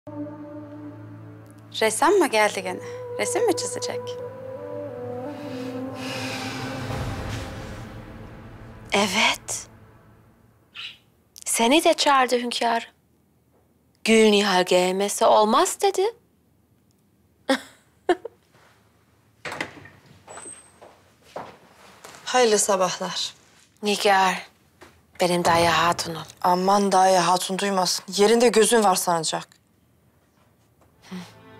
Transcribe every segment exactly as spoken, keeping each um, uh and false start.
Ressam mı geldi gene? Resim mi çizecek? Evet. Seni de çağırdı hünkârım. Gülnihal gelmesi olmaz dedi. Hayırlı sabahlar. Nigar, benim dayı hatunum. Aman Daye Hatun duymasın. Yerinde gözün var sanacak. Hı.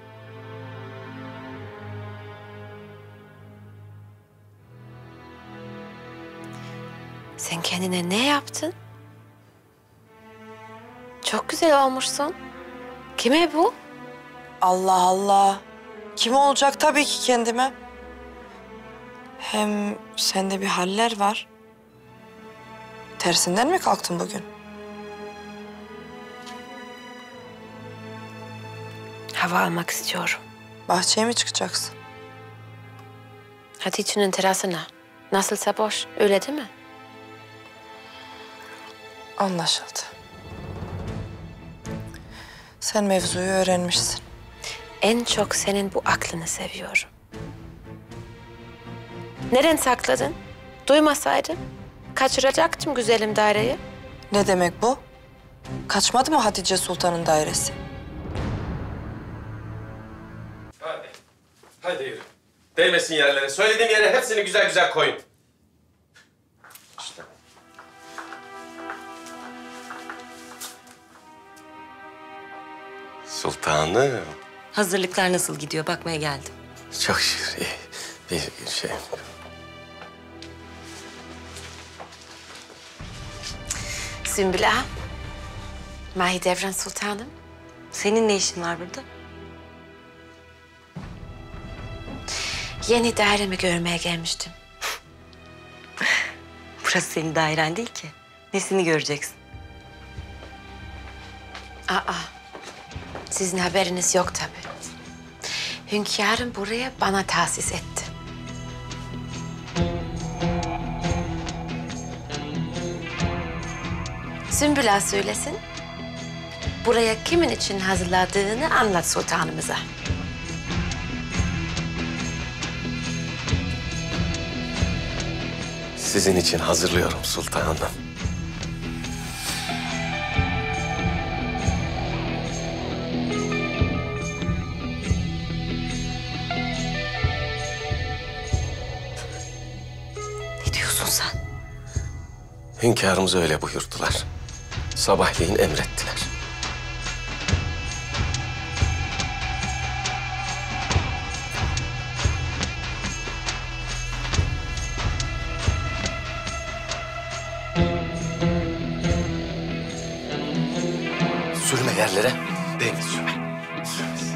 Sen kendine ne yaptın? Çok güzel olmuşsun. Kime bu? Allah Allah. Kim olacak tabii ki kendime. Hem sende bir haller var. Tersinden mi kalktın bugün? Hava almak istiyorum. Bahçeye mi çıkacaksın? Hatice'nin terasına. Nasılsa boş, öyle değil mi? Anlaşıldı. Sen mevzuyu öğrenmişsin. En çok senin bu aklını seviyorum. Neden sakladın? Duymasaydın kaçıracaktım güzelim daireyi. Ne demek bu? Kaçmadı mı Hatice Sultan'ın dairesi? Hadi. Hadi yürü. Değmesin yerlere. Söylediğim yere hepsini güzel güzel koyun. İşte. Sultanım. Hazırlıklar nasıl gidiyor? Bakmaya geldim. Çok şükür. iyi. Bir şey. Sümbül Ağa, Mahidevran Sultanım. Senin ne işin var burada? Yeni dairemi görmeye gelmiştim. Burası senin dairen değil ki. Nesini göreceksin? Aa, sizin haberiniz yok tabii. Hünkârım buraya bana tahsis etti. Sümbül Ağa söylesin. Buraya kimin için hazırladığını anlat sultanımıza. Sizin için hazırlıyorum sultanım. Ne diyorsun sen? Hünkârımız öyle buyurdular. Sabahleyin emrettiler. Sürme yerlere. Değme sürme. Sürmesin.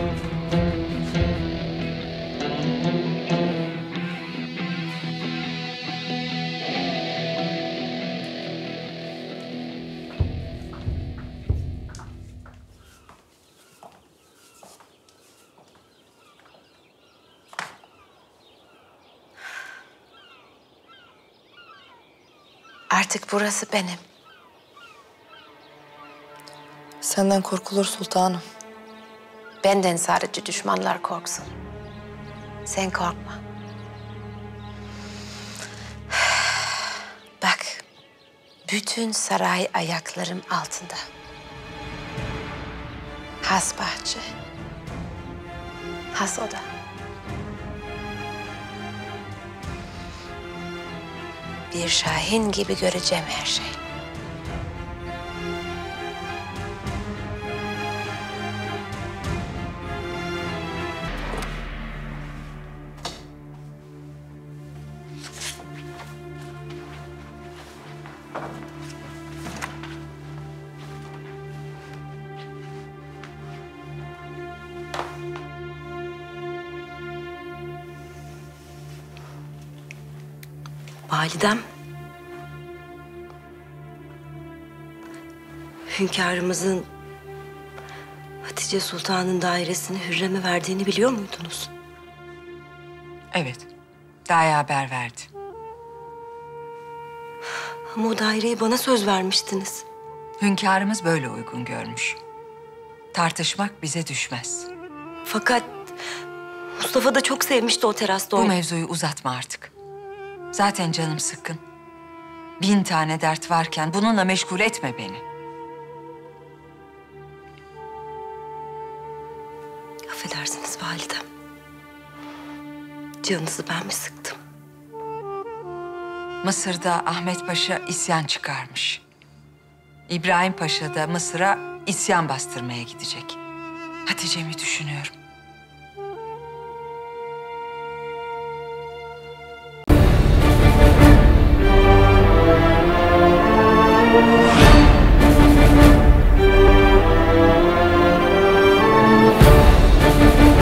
Artık burası benim. Senden korkulur sultanım. Benden sadece düşmanlar korksun. Sen korkma. Bak, bütün saray ayaklarım altında. Has bahçe, has oda. Bir şahin gibi göreceğim her şeyi. Validem. Hünkârımızın Hatice Sultan'ın dairesini Hürrem'e verdiğini biliyor muydunuz? Evet. Daye haber verdi. Ama o daireyi bana söz vermiştiniz. Hünkârımız böyle uygun görmüş. Tartışmak bize düşmez. Fakat Mustafa da çok sevmişti o terasta Bu oynamayı. mevzuyu uzatma artık. Zaten canım sıkkın. Bin tane dert varken bununla meşgul etme beni. Affedersiniz validem. Canınızı ben mi sıktım? Mısır'da Ahmet Paşa isyan çıkarmış. İbrahim Paşa da Mısır'a isyan bastırmaya gidecek. Hatice'mi düşünüyorum.